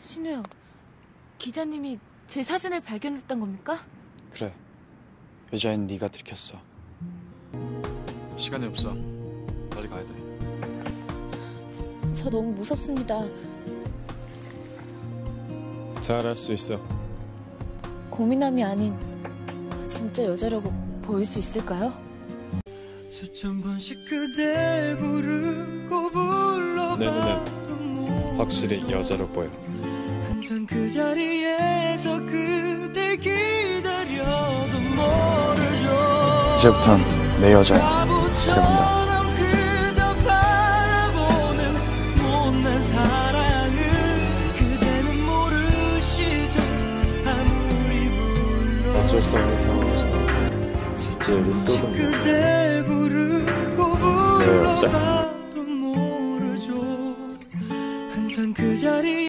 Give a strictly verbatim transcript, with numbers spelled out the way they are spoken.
신우야, 기자님이 제 사진을 발견했단 겁니까? 그래. 여자인 네가 들켰어. 시간이 없어. 빨리 가야 돼. 저 너무 무섭습니다. 잘할 수 있어. 고민함이 아닌 진짜 여자라고 보일 수 있을까요? 수천 번씩 그댈 부르고 불러봐도 내 눈엔 확실히 여자로 보여. 항상 그 자리에서 그댈 기다려도 모르죠. 이제부턴 내 여자야. 데려간다. 그저 바라보는 못난 사랑을 그대는 모르시죠. 아무리 불러 어쩔 수 없는 상황이지만 그 얘기 또 듣는 내 여자. 항상 그 자리